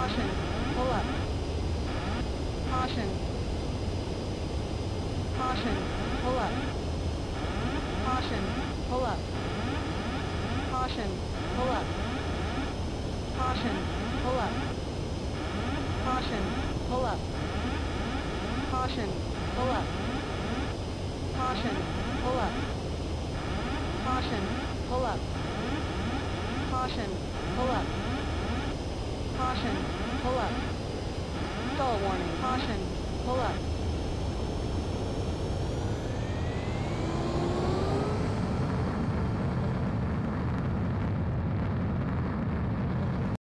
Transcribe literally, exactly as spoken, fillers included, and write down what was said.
Caution, pull up. Caution. Caution, pull up. Caution, pull up. Caution, pull up. Caution, pull up. Caution, pull up. Caution, pull up. Caution, pull up. Caution, pull up. Caution, pull up. Caution, pull up. Stall warning. Caution, pull up.